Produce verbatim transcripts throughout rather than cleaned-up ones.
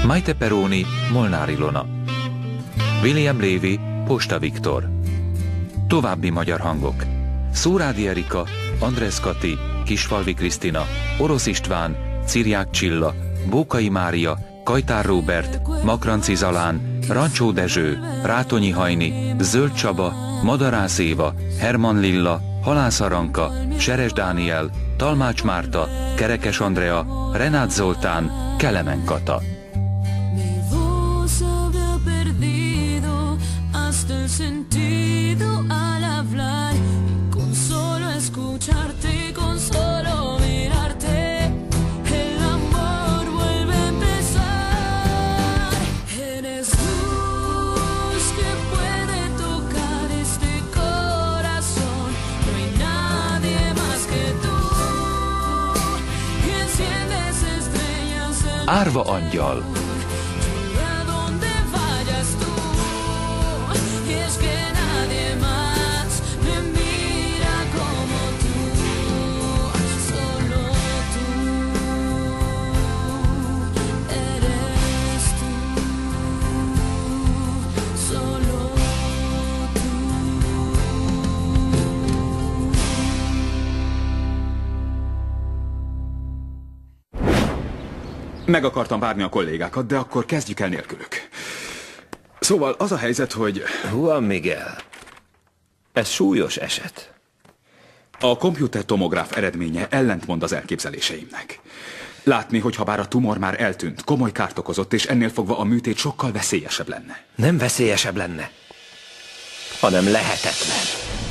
Maite Peroni, Molnár Ilona, William Lévy, Posta Viktor. További magyar hangok: Szórádi Erika, András Kati, Kisfalvi Krisztina, Orosz István, Cirják Csilla, Bókai Mária, Kajtár Róbert, Makranci Zalán, Rancsó Dezső, Rátonyi Hajni, Zöld Csaba, Madarász Éva, Herman Lilla, Halász Aranka, Seres Dániel, Talmács Márta, Kerekes Andrea, Renát Zoltán, Kelemen Kata. Árva angyal. Meg akartam várni a kollégákat, de akkor kezdjük el nélkülük. Szóval az a helyzet, hogy... Juan Miguel, ez súlyos eset. A komputertomográf eredménye ellentmond az elképzeléseimnek. Látni, hogy ha bár a tumor már eltűnt, komoly kárt okozott, és ennél fogva a műtét sokkal veszélyesebb lenne. Nem veszélyesebb lenne, hanem lehetetlen.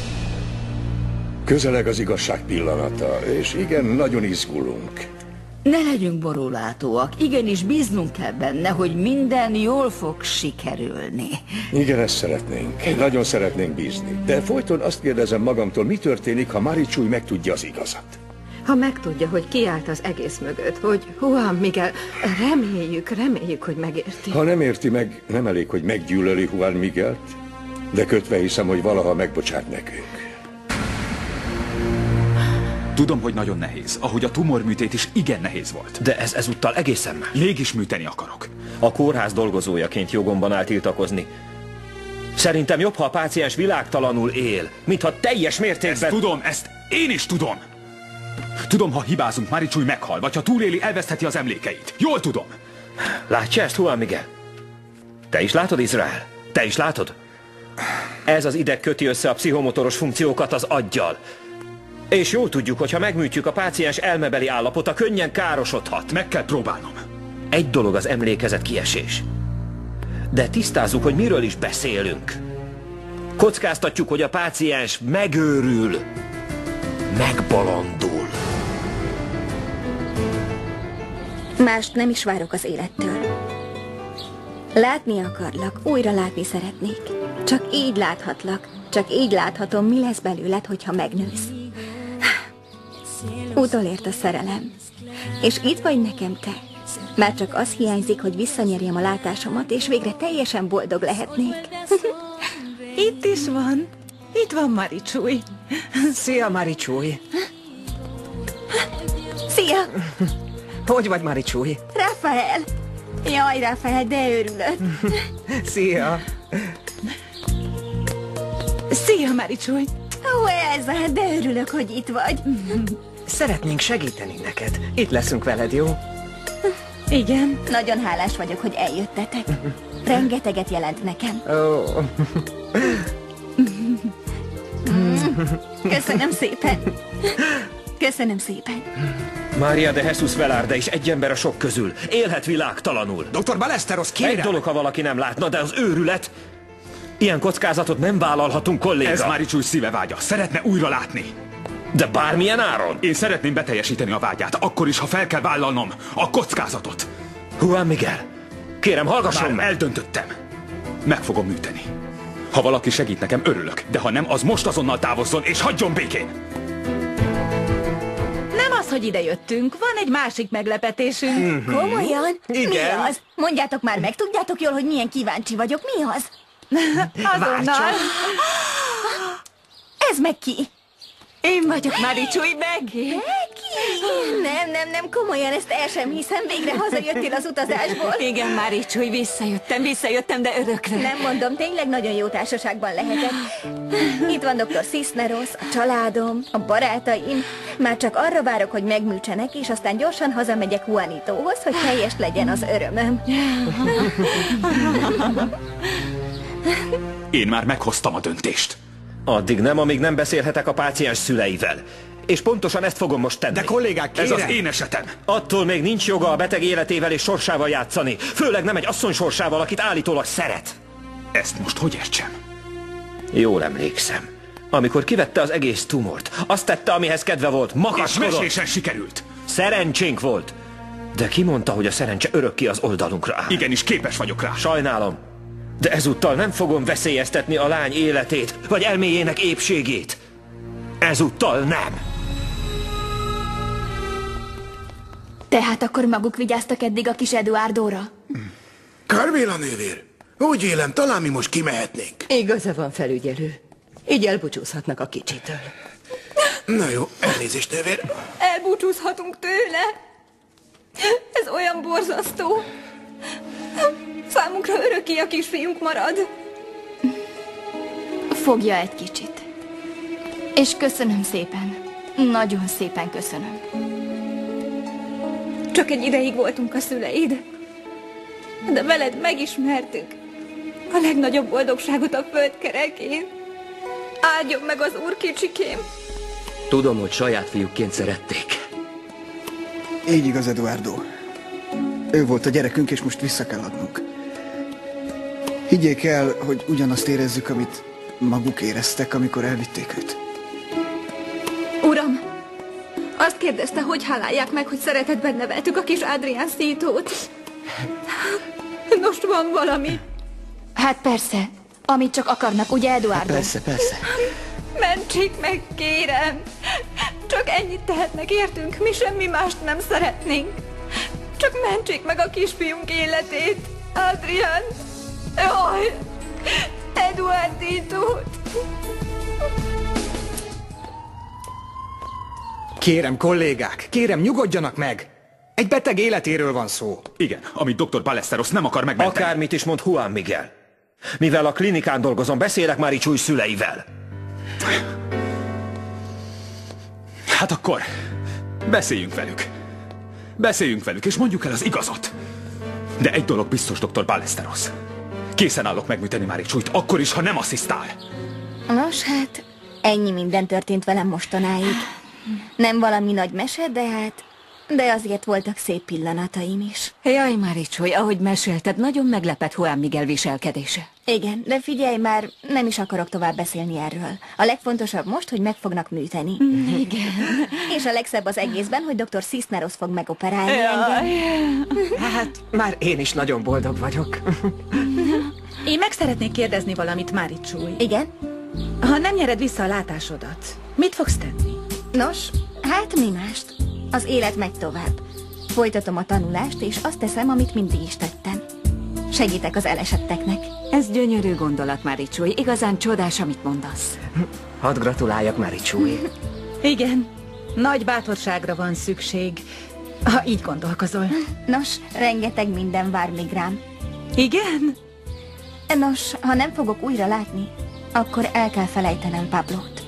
Közeleg az igazság pillanata, és igen, nagyon izgulunk. Ne legyünk borulátóak, igenis bíznunk kell benne, hogy minden jól fog sikerülni. Igen, ezt szeretnénk. Nagyon szeretnénk bízni. De folyton azt kérdezem magamtól, mi történik, ha Maricsúly megtudja az igazat? Ha megtudja, hogy ki állt az egész mögött, hogy Juan Miguel, reméljük, reméljük, hogy megérti. Ha nem érti meg, nem elég, hogy meggyűlöli Juan Miguelt, de kötve hiszem, hogy valaha megbocsát nekünk. Tudom, hogy nagyon nehéz, ahogy a tumorműtét is igen nehéz volt. De ez ezúttal egészen más. Mégis műteni akarok. A kórház dolgozójaként jogomban áll tiltakozni. Szerintem jobb, ha a páciens világtalanul él, mintha teljes mértékben... Ezt tudom, ezt én is tudom! Tudom, ha hibázunk, Maricsúly meghal, vagy ha túléli, elvesztheti az emlékeit. Jól tudom! Látja ezt, Juan Miguel? Te is látod, Izrael? Te is látod? Ez az ideg köti össze a pszichomotoros funkciókat az aggyal. És jól tudjuk, hogy ha megműtjük, a páciens elmebeli állapota könnyen károsodhat. Meg kell próbálnom. Egy dolog az emlékezet kiesés. De tisztázzuk, hogy miről is beszélünk. Kockáztatjuk, hogy a páciens megőrül, megbolondul. Mást nem is várok az élettől. Látni akarlak, újra látni szeretnék. Csak így láthatlak, csak így láthatom, mi lesz belőled, hogyha megnősz. Utolért a szerelem. És itt vagy nekem te. Már csak az hiányzik, hogy visszanyerjem a látásomat, és végre teljesen boldog lehetnék. Itt is van. Itt van Maricsúly. Szia, Maricsúly. Szia! Hogy vagy, Maricsúly? Rafael! Jaj, Rafael, de örülök. Szia! Szia, Maricsúly! Ó, Elza, de örülök, hogy itt vagy. Szeretnénk segíteni neked. Itt leszünk veled, jó? Igen. Nagyon hálás vagyok, hogy eljöttetek. Rengeteget jelent nekem. Oh. Köszönöm szépen. Köszönöm szépen. Maria de Jesus Velarde is egy ember a sok közül. Élhet világtalanul. doktor Ballesteros, kérem! Egy dolog, ha valaki nem látna, de az őrület... Ilyen kockázatot nem vállalhatunk, kolléga. Ez Maricsúly szíve vágya. Szeretne újra látni. De bármilyen áron? Én szeretném beteljesíteni a vágyát, akkor is, ha fel kell vállalnom a kockázatot. Juan Miguel, kérem, hallgasson meg. Eldöntöttem. Meg fogom műteni. Ha valaki segít nekem, örülök, de ha nem, az most azonnal távozzon, és hagyjon békén. Nem az, hogy ide jöttünk, van egy másik meglepetésünk. Mm-hmm. Komolyan? Igen. Mi az? Mondjátok már, meg tudjátok jól, hogy milyen kíváncsi vagyok. Mi az? Azonnal. Ez meg ki? Én vagyok Maricsúly, Becky. Becky? Nem, nem, nem, komolyan ezt el sem hiszem. Végre hazajöttél az utazásból. Igen, Máricsúly, visszajöttem, visszajöttem, de örökre. Nem mondom, tényleg nagyon jó társaságban lehetek. Itt van doktor Cisneros, a családom, a barátaim. Már csak arra várok, hogy megműtsenek, és aztán gyorsan hazamegyek Juanitóhoz, hogy teljes legyen az örömöm. Én már meghoztam a döntést. Addig nem, amíg nem beszélhetek a páciens szüleivel. És pontosan ezt fogom most tenni. De kollégák, kérem! Ez az én esetem. Attól még nincs joga a beteg életével és sorsával játszani. Főleg nem egy asszony sorsával, akit állítólag szeret. Ezt most hogy értsem? Jól emlékszem. Amikor kivette az egész tumort, azt tette, amihez kedve volt, makaskodott. És mesésen sikerült. Szerencsénk volt. De ki mondta, hogy a szerencse örökké az oldalunkra áll? Igenis, képes vagyok rá. Sajnálom. De ezúttal nem fogom veszélyeztetni a lány életét, vagy elméjének épségét. Ezúttal nem. Tehát akkor maguk vigyáztak eddig a kis Eduardóra? Carmela nővér, úgy vélem, talán mi most kimehetnénk. Igaza van, felügyelő. Így elbúcsúzhatnak a kicsitől. Na jó, elnézést, nővér. Elbúcsúzhatunk tőle. Ez olyan borzasztó. Számunkra örökké a kisfiunk marad. Fogja egy kicsit. És köszönöm szépen. Nagyon szépen köszönöm. Csak egy ideig voltunk a szüleid. De veled megismertük a legnagyobb boldogságot a földkerekén. Áldjon meg az úr, kicsikém. Tudom, hogy saját fiúkként szerették. Így igaz, Eduardo. Ő volt a gyerekünk, és most vissza kell adnunk. Higgyék el, hogy ugyanazt érezzük, amit maguk éreztek, amikor elvitték őt. Uram, azt kérdezte, hogy hálálják meg, hogy szeretetben neveltük a kis Adrián Szítót. Nos, van valami? Hát persze, amit csak akarnak, ugye, Eduardo? Hát persze, persze. Mentsék meg, kérem! Csak ennyit tehetnek, értünk, mi semmi mást nem szeretnénk. Csak mentsék meg a kisfiunk életét, Adrián! Jaj! Eduardítót! Kérem, kollégák, kérem, nyugodjanak meg! Egy beteg életéről van szó. Igen, amit doktor Ballesteros nem akar megmenteni. Akármit is mond Juan Miguel. Mivel a klinikán dolgozom, beszélek Máricsúly szüleivel. Hát akkor beszéljünk velük. Beszéljünk velük, és mondjuk el az igazat. De egy dolog biztos, doktor Ballesteros. Készen állok megműteni Máricsúlyt, akkor is, ha nem asszisztál. Nos, hát ennyi minden történt velem mostanáig. Nem valami nagy mese, de hát... De azért voltak szép pillanataim is. Jaj, Máricsúly, ahogy mesélted, nagyon meglepett Juan Miguel viselkedése. Igen, de figyelj már, nem is akarok tovább beszélni erről. A legfontosabb most, hogy meg fognak műteni. Igen. És a legszebb az egészben, hogy doktor Cisneros fog megoperálni Jaj. engem. Hát, már én is nagyon boldog vagyok. Én meg szeretnék kérdezni valamit, Máricsúly. Igen? Ha nem nyered vissza a látásodat, mit fogsz tenni? Nos, hát mi mást? Az élet megy tovább. Folytatom a tanulást, és azt teszem, amit mindig is tettem. Segítek az elesetteknek. Ez gyönyörű gondolat, Máricsúly. Igazán csodás, amit mondasz. Hadd gratuláljak, Máricsúly. Igen, nagy bátorságra van szükség, ha így gondolkozol. Nos, rengeteg minden vár még rám. Igen? Nos, ha nem fogok újra látni, akkor el kell felejtenem Pablót.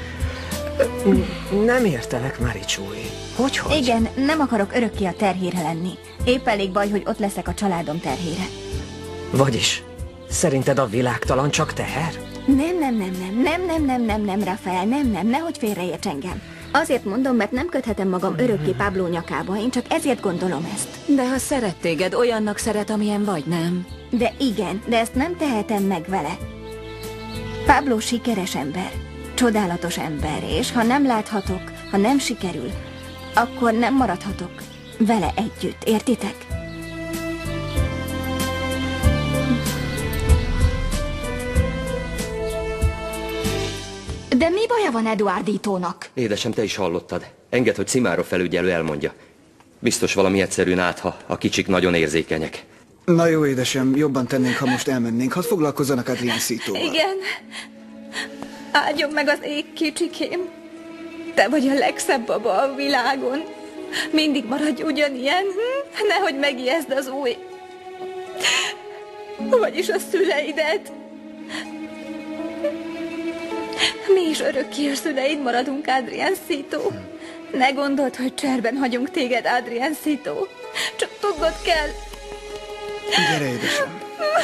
Nem értelek, Máricsúly. Hogy, hogy? Igen, nem akarok örökké a terhére lenni. Épp elég baj, hogy ott leszek a családom terhére. Vagyis, szerinted a világtalan csak teher? Nem, nem, nem, nem, nem, nem, nem, nem, nem, Rafael, nem, nem, nehogy félreérts engem. Azért mondom, mert nem köthetem magam örökké Pablo nyakába, én csak ezért gondolom ezt. De ha szeret téged, olyannak szeret, amilyen vagy, nem? De igen, de ezt nem tehetem meg vele. Pablo sikeres ember, csodálatos ember, és ha nem láthatok, ha nem sikerül, akkor nem maradhatok vele együtt, értitek? De mi baja van Eduardítónak? Édesem, te is hallottad. Engedd, hogy Cimáró felügyelő elmondja. Biztos valami egyszerűn át, ha a kicsik nagyon érzékenyek. Na jó, édesem, jobban tennénk, ha most elmennénk. Hadd foglalkozzanak Adrián Szítóval. Igen. Áldjon meg az ég, kicsikém. Te vagy a legszebb baba a világon. Mindig maradj ugyanilyen, hm? Nehogy megijeszd az új. Vagyis a szüleidet. Mi is örökké a szüleid maradunk, Adriancito. Ne gondold, hogy cserben hagyunk téged, Adriancito. Csak tudnod kell. Gyere, édesem.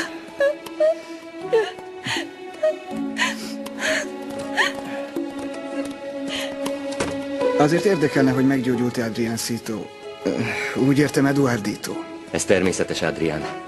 Azért érdekelne, hogy meggyógyult-e Adriancito. Úgy értem, Eduardito. Ez természetes, Adrián.